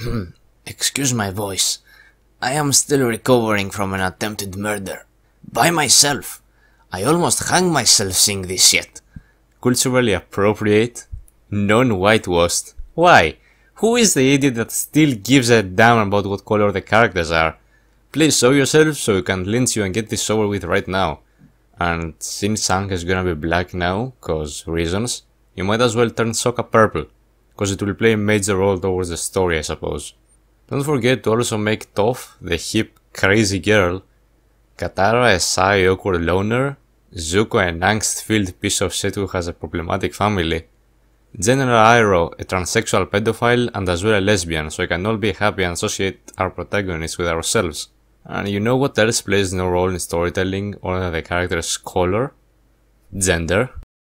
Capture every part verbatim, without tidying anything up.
Excuse my voice. I am still recovering from an attempted murder. By myself. I almost hanged myself seeing this shit. Culturally appropriate? Non-whitewashed? Why? Who is the idiot that still gives a damn about what color the characters are? Please show yourself so we can lynch you and get this over with right now. And since Sang is gonna be black now, cause reasons, you might as well turn Sokka purple, cause it will play a major role towards the story, I suppose. Don't forget to also make Toph the hip, crazy girl, Katara a shy, awkward loner, Zuko an angst-filled piece of shit who has a problematic family, General Iroh a transsexual pedophile and as well a lesbian, so we can all be happy and associate our protagonists with ourselves. And you know what else plays no role in storytelling other than the character's color? Gender.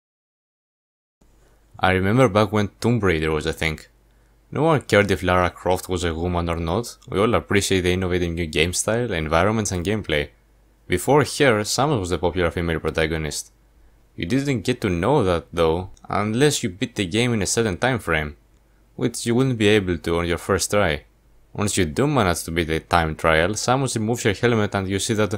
I remember back when Tomb Raider was a thing. No one cared if Lara Croft was a woman or not, we all appreciate the innovative new game style, environments and gameplay. Before her, Samus was the popular female protagonist. You didn't get to know that though, unless you beat the game in a certain time frame, which you wouldn't be able to on your first try. Once you do manage to beat the time trial, Samus removes your helmet and you see that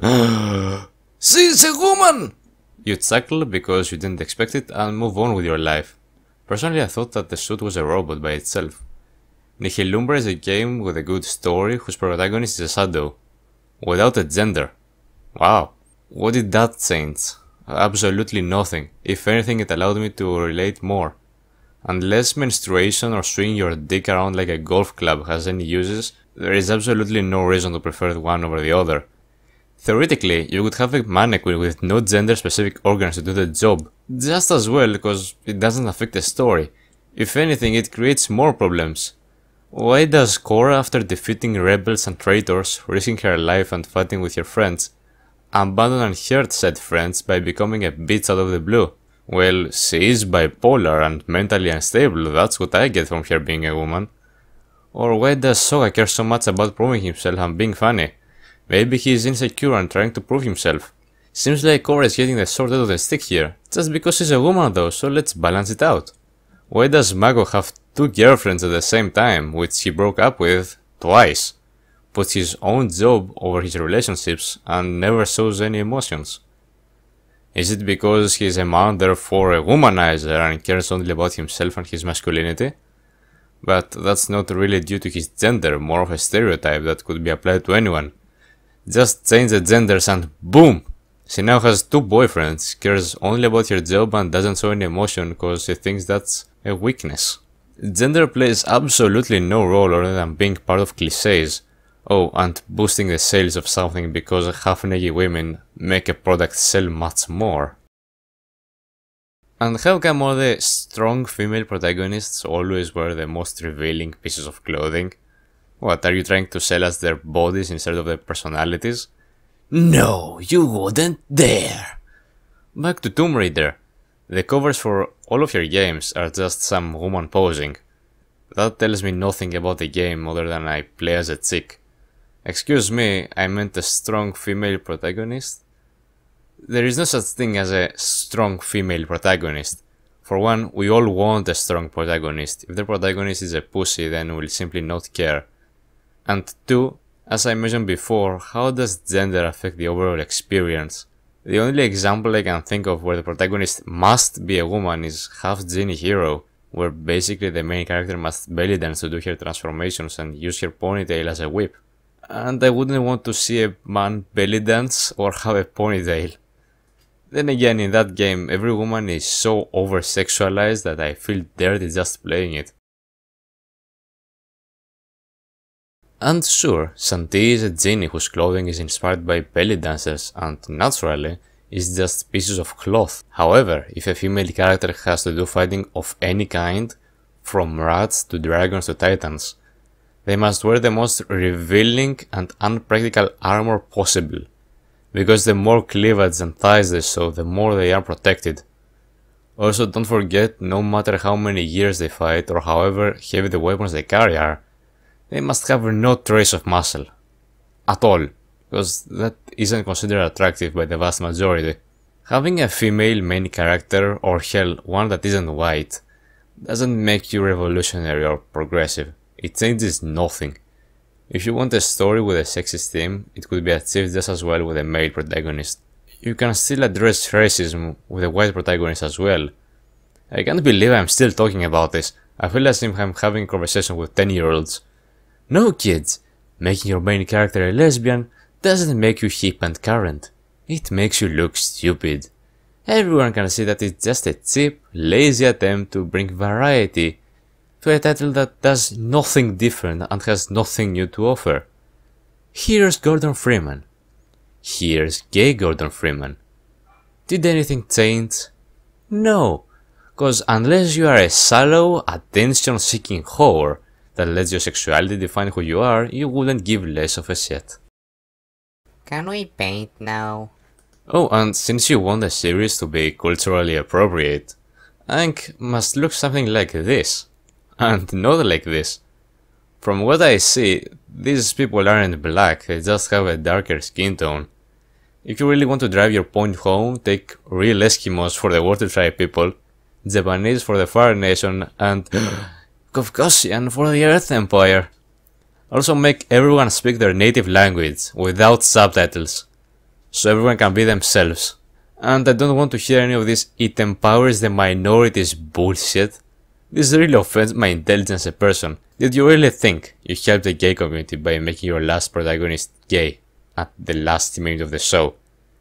She's a woman! You chuckle because you didn't expect it and move on with your life. Personally, I thought that the suit was a robot by itself. Nihilumbra is a game with a good story whose protagonist is a shadow, without a gender. Wow, what did that change? Absolutely nothing. If anything, it allowed me to relate more. Unless menstruation or swinging your dick around like a golf club has any uses, there is absolutely no reason to prefer one over the other. Theoretically, you could have a mannequin with no gender-specific organs to do the job, just as well because it doesn't affect the story. If anything, it creates more problems. Why does Korra, after defeating rebels and traitors, risking her life and fighting with her friends, abandon and hurt said friends by becoming a bitch out of the blue? Well, she is bipolar and mentally unstable, that's what I get from her being a woman. Or why does Sokka care so much about proving himself and being funny? Maybe he is insecure and trying to prove himself. Seems like Korra is getting the short end of the stick here, just because she's a woman though, so let's balance it out. Why does Mako have two girlfriends at the same time, which he broke up with twice, puts his own job over his relationships, and never shows any emotions? Is it because he is a man, therefore a womanizer, and cares only about himself and his masculinity? But that's not really due to his gender, more of a stereotype that could be applied to anyone. Just change the genders and boom! She now has two boyfriends, cares only about her job and doesn't show any emotion cause she thinks that's a weakness. Gender plays absolutely no role other than being part of cliches. Oh, and boosting the sales of something because half-naked women make a product sell much more. And how come all the strong female protagonists always wear the most revealing pieces of clothing? What, are you trying to sell us their bodies instead of their personalities? No, you wouldn't dare! Back to Tomb Raider. The covers for all of your games are just some woman posing. That tells me nothing about the game other than I play as a chick. Excuse me, I meant a strong female protagonist? There is no such thing as a strong female protagonist. For one, we all want a strong protagonist. If the protagonist is a pussy, then we'll simply not care. And two, as I mentioned before, how does gender affect the overall experience? The only example I can think of where the protagonist must be a woman is Half Genie Hero, where basically the main character must belly dance to do her transformations and use her ponytail as a whip. And I wouldn't want to see a man belly dance or have a ponytail. Then again, in that game, every woman is so over-sexualized that I feel dirty just playing it. And sure, Shanti is a genie whose clothing is inspired by belly dancers and, naturally, is just pieces of cloth. However, if a female character has to do fighting of any kind, from rats to dragons to titans, they must wear the most revealing and unpractical armor possible, because the more cleavage and thighs they show, the more they are protected. Also, don't forget, no matter how many years they fight or however heavy the weapons they carry are, they must have no trace of muscle. At all, because that isn't considered attractive by the vast majority. Having a female main character, or hell, one that isn't white, doesn't make you revolutionary or progressive. It changes nothing. If you want a story with a sexist theme, it could be achieved just as well with a male protagonist. You can still address racism with a white protagonist as well. I can't believe I'm still talking about this. I feel as if I'm having a conversation with ten year olds. No kids, making your main character a lesbian doesn't make you hip and current. It makes you look stupid. Everyone can see that it's just a cheap, lazy attempt to bring variety to a title that does nothing different and has nothing new to offer. Here's Gordon Freeman. Here's gay Gordon Freeman. Did anything change? No, cause unless you are a shallow, attention-seeking whore that lets your sexuality define who you are, you wouldn't give less of a shit. Can we paint now? Oh, and since you want the series to be culturally appropriate, Aang must look something like this, and not like this. From what I see, these people aren't black, they just have a darker skin tone. If you really want to drive your point home, take real Eskimos for the Water Tribe people, Japanese for the Fire Nation, and Caucasian for the Earth Empire. Also make everyone speak their native language, without subtitles, so everyone can be themselves. And I don't want to hear any of this "it empowers the minorities" bullshit. This really offends my intelligence as a person. Did you really think you helped the gay community by making your last protagonist gay at the last minute of the show?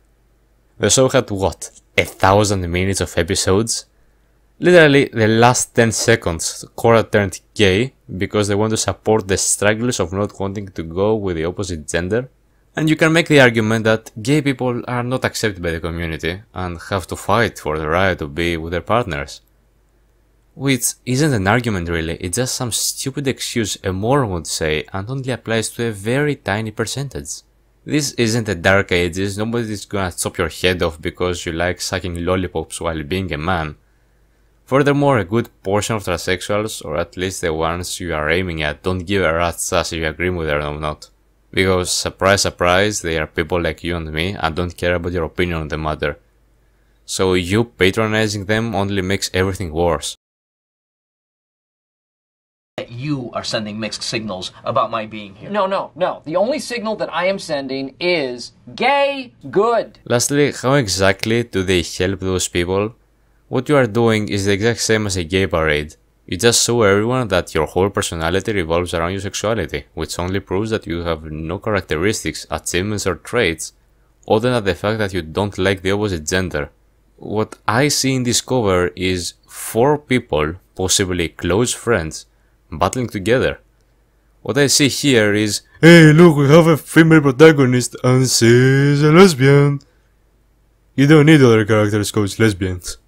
The show had what, a thousand minutes of episodes? Literally the last ten seconds Cora turned gay because they want to support the struggles of not wanting to go with the opposite gender. And you can make the argument that gay people are not accepted by the community and have to fight for the right to be with their partners. Which isn't an argument really, it's just some stupid excuse a moron would say and only applies to a very tiny percentage. This isn't the Dark Ages, nobody's gonna chop your head off because you like sucking lollipops while being a man. Furthermore, a good portion of transsexuals, or at least the ones you are aiming at, don't give a rat's ass if you agree with them or not. Because, surprise surprise, they are people like you and me and don't care about your opinion on the matter. So you patronizing them only makes everything worse. You are sending mixed signals about my being here. No, no, no. The only signal that I am sending is gay good. Lastly, how exactly do they help those people? What you are doing is the exact same as a gay parade. You just show everyone that your whole personality revolves around your sexuality, which only proves that you have no characteristics, achievements or traits, other than the fact that you don't like the opposite gender. What I see in this cover is four people, possibly close friends, battling together. What I see here is, hey look, we have a female protagonist and she's a lesbian. You don't need other characters called lesbians.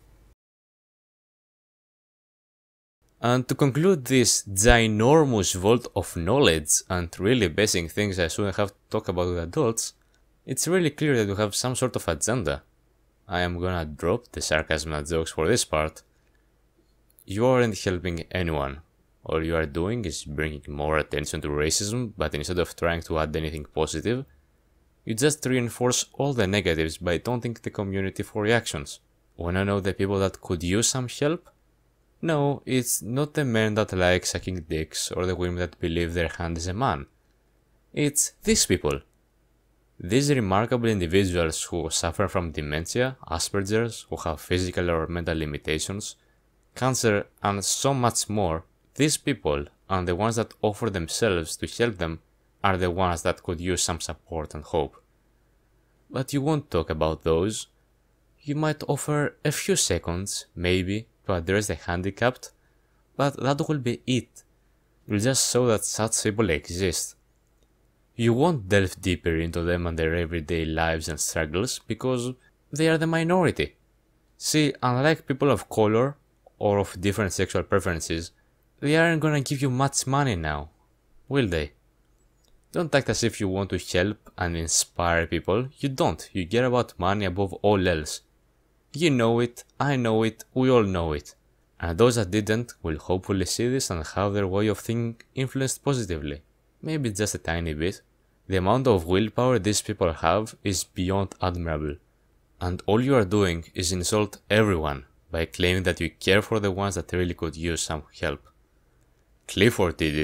And to conclude this ginormous vault of knowledge and really basing things I shouldn't have to talk about with adults, it's really clear that you have some sort of agenda. I am gonna drop the sarcasm and jokes for this part. You aren't helping anyone. All you are doing is bringing more attention to racism, but instead of trying to add anything positive, you just reinforce all the negatives by taunting the community for reactions. Wanna know the people that could use some help? No, it's not the men that like sucking dicks or the women that believe their hand is a man. It's these people. These remarkable individuals who suffer from dementia, Asperger's, who have physical or mental limitations, cancer, and so much more. These people, and the ones that offer themselves to help them, are the ones that could use some support and hope. But you won't talk about those. You might offer a few seconds, maybe, to address the handicapped, but that will be it. You'll just show that such people exist. You won't delve deeper into them and their everyday lives and struggles because they are the minority. See, unlike people of color or of different sexual preferences, they aren't gonna give you much money now, will they? Don't act as if you want to help and inspire people. You don't. You care about money above all else. You know it, I know it, we all know it. And those that didn't will hopefully see this and have their way of thinking influenced positively. Maybe just a tiny bit. The amount of willpower these people have is beyond admirable. And all you are doing is insult everyone by claiming that you care for the ones that really could use some help. Clifford did it.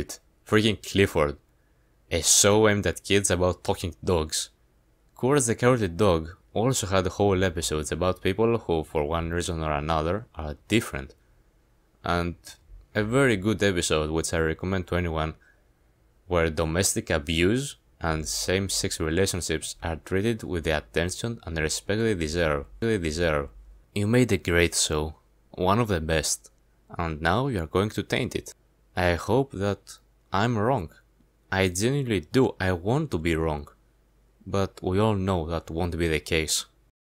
Freaking Clifford, a show aimed at kids about talking dogs. Courage the Cowardly Dog also had whole episodes about people who, for one reason or another, are different. And a very good episode which I recommend to anyone, where domestic abuse and same-sex relationships are treated with the attention and respect they deserve. They deserve. You made a great show, one of the best, and now you are going to taint it. I hope that I'm wrong. I genuinely do, I want to be wrong. But we all know that won't be the case.